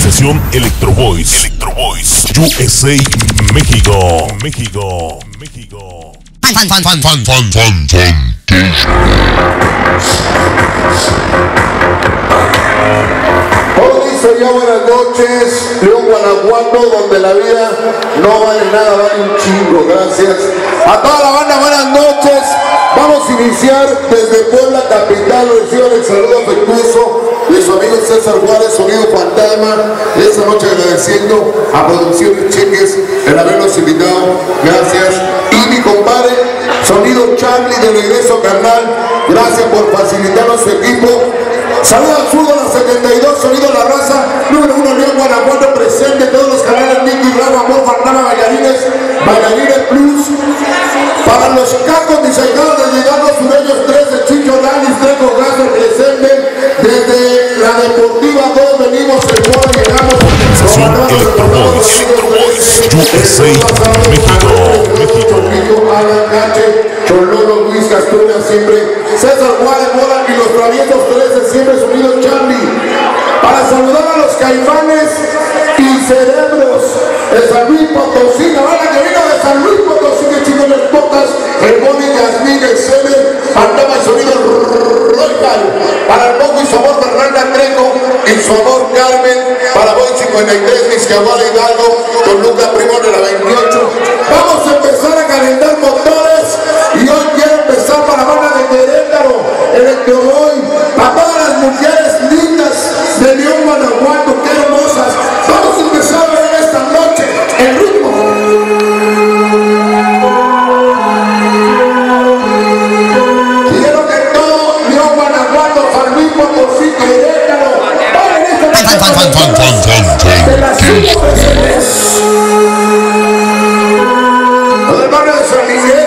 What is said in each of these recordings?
Sesión Electro Boys. USA, México. Todo dice ya buenas noches, León, Guanajuato, donde la vida no vale nada, vale un chingo. Gracias a toda la banda, buenas noches. Vamos a iniciar desde Puebla capital. Reciban el saludo afectuoso de su amigo César Juárez, Sonido Fantasma. Esta noche agradeciendo a Producciones Cheques el habernos invitado. Gracias. Y mi compadre Sonido Charlie de regreso, carnal. Gracias por facilitarnos su equipo. Saludos al fútbol a 72, Sonido La Raza, número 1 León, Guanajuato, presente todos los canales Nico y Rama, Amor, Fantasma, Bailarines Plus. Para los cacos diseñados de llegar los sureños 3 de Chicho Danis, Treco Gaso, presente desde la Deportiva 2, venimos el cual llegamos. Sesión Electro Boys, USA, México. Alan Cache, Chololo, Luis Castuña, siempre César Juárez, Mola y los traviesos 13, siempre Sonido Charlie. Para saludar a los Caifanes y Cerebros de San Luis Potosí, la banda que vino de San Luis Potosí, que chicos les pocas, el Boni, Yasmín, el Semer, Fantasma y Sonido Royal. Para el Poco y su amor Fernanda Treco y su amor Carmen. Para Boy 53, Vizcahuala Hidalgo, con Lucas Primo de la 28. Vamos a empezar a calentar motores y hoy quiero empezar para la banda de Querétaro, Electro Boy, para todas las mujeres lindas de León, Guanajuato, qué hermosas. Vamos a empezar a ver esta noche el ritmo. Quiero que todo León, Guanajuato, San Luis Potosí, Querétaro, vayan esta noche de las 5 presentes. Los hermanos de San Miguel,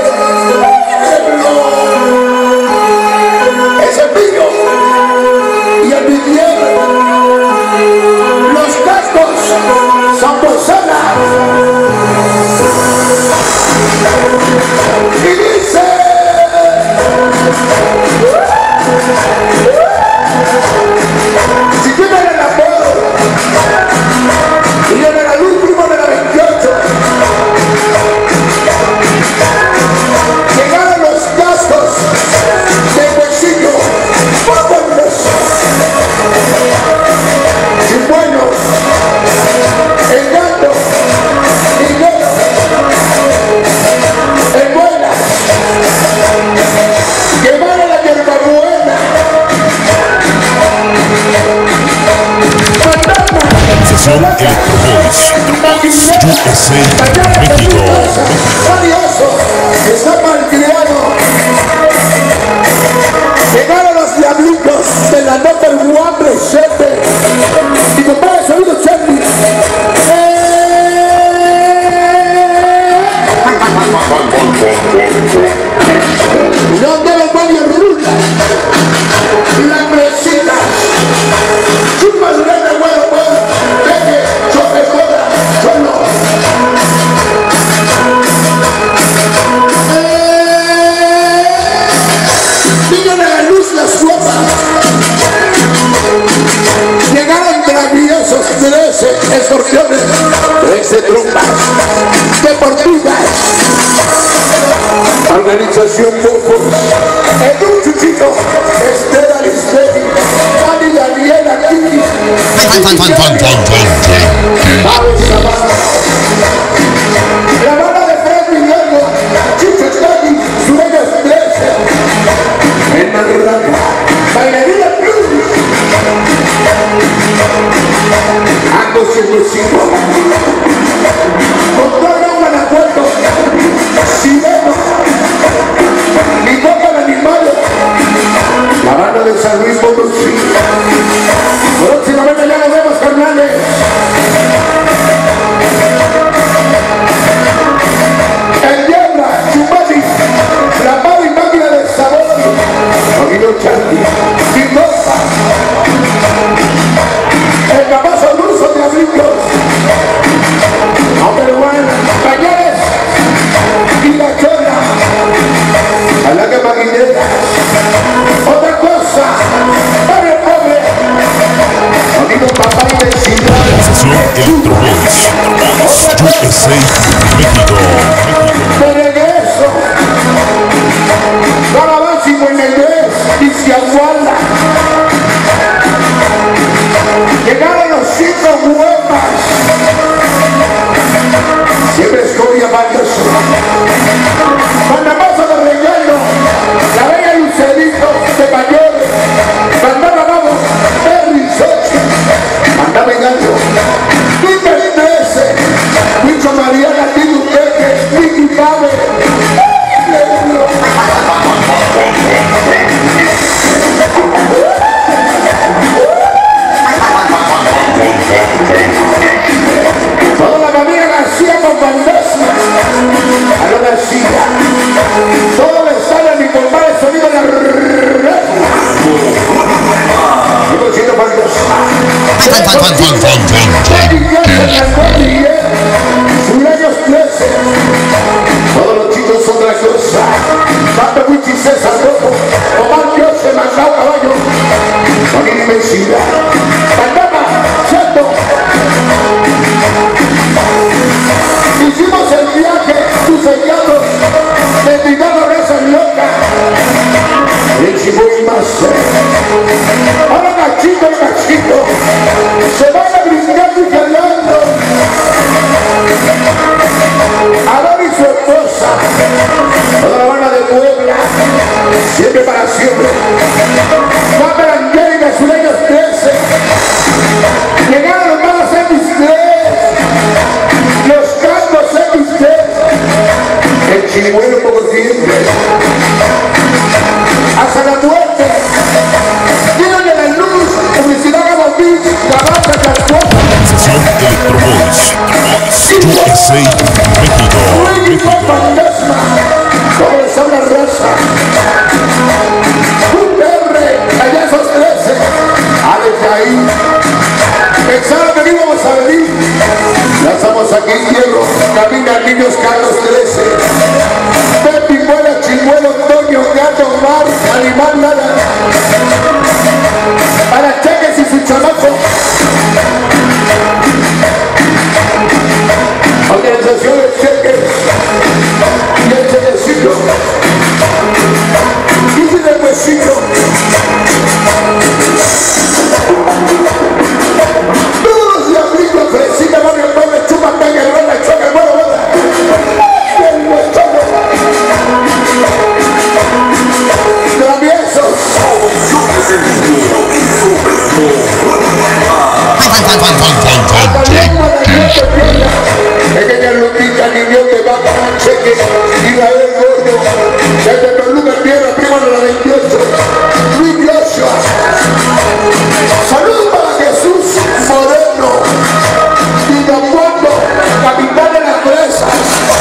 ese pillo y el Vivier, los cascos, San Posada. Y dice: si tienen el apodo y en la luz primo de la 28, llegaron los cascos de Huesillo, vámonos. Y bueno, el gato, dinero, el buena, llevar a la hierbabuena, fantasma, Sesión Electro Boys, USA, México. valioso, está malcriado. Llegaron los diablitos de la nota del Guambre Chepe. Y compadre Sonido Charlie. ¿Dónde los varios rula? La presita. Chupa de huevo, deje, choque, joda, solo. Miren a la luz la suapa. Llegaron traviesos 13 escorpiones, 13 trompas deportivas. Organización Poco, Edu Chuchito, Estela Listeri, Dani Daniela Kiki, la banda de Fred Miguel, Chicho Stagui, Sureños 13, en Manranga, Bailarines Plus, Angos 105, Control de Guanajuato, Sireno, Mi Boca de Animales, la banda de San Luis Potosí. Próximamente ya nos vemos, carnales. El Diabla, Chupati, la Mavi Máquina del Sabor, Sonido Charlie, Mendoza, el Capazo Luso de Abricos, Hombre Juan, Pañales y la Chora, a la que maquinera. Otra cosa, USA, México. De regreso, Carabán 53 y Ciaguala. Llegaron los 5 huevas. Siempre escoria varios. Mandamazo de Relleno, la bella Lucerito de Mayor, mandaba vamos, Perry Sochi, mandaba Engaño, Quinta 13, Huicho Mariana, Tito Peque, Vicky Cabe. Toda la familia García con Bandesma, a la García, todo le sale a mi compadre el sonido de la red. Yo me siento Bandesma. Sureños 13, todos los chicos son de la cosa. Pato Wichi César Rojo, Omar Dios, Macao Caballo, con inmensidad. Pandama, Chato. Hicimos el viaje, tus sellados, bendigando rezas locas. El chico y más. Ahora cachito, se van a brincando y calando. Adán y su esposa, toda la banda de Puebla, siempre para siempre. Cámara Angélica, Sureños 13. Llegaron los malos X3, los cantos X3, el chingüelo poco tiempo, hasta la muerte. Llévenle la luz, publicidad a los beats, Cabata, Cascosa. Sesión Electro Boys, USA, México. Fantasma, como les habla raza. Un PR, allá esos 13, Alex ahí. Pensaron que no íbamos a venir. Lanzamos aquí hierro, caminan niños Carlos 13. Pepi, Buena, Chimuelo, Antonio, Gato, Mar, Animal, nada. Para Cheques y su chamaco. Organización de Cheques y el Chequecito. Y el Huesito. Todos los diablitos fresita, Mario Gómez, chupa, pega, el rola, choca, el bueno, bueno. Traviesos. Pequeña Lupita, niño de Baja, Cheques, Israel Gordo, desde Toluca, Tierra, primo de la 28, Luis Joshua. Saludos para Jesús Moreno, Villapuerto, capitán de las presas.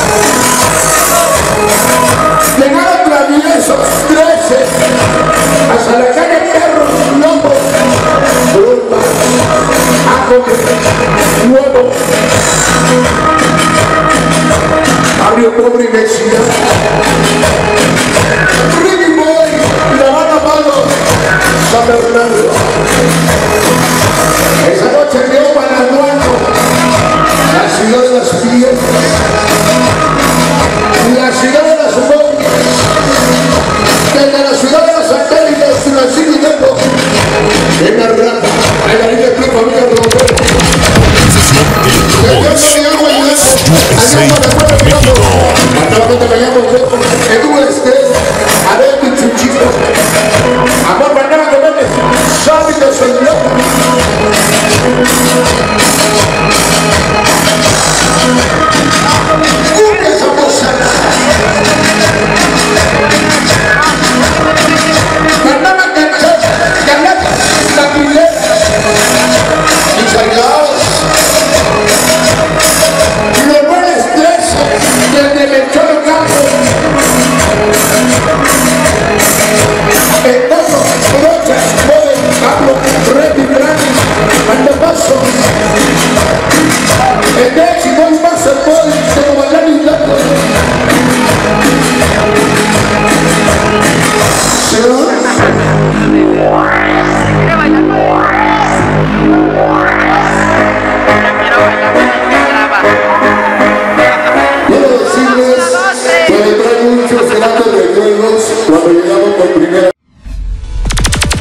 Llegaron traviesos, 13, hasta la calle Perros, Lobos, Bruma, Ajo, Huevo. cuando llegamos por primera.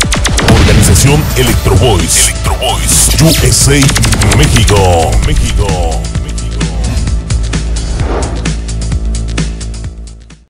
Organización Electro Boys. USA, México.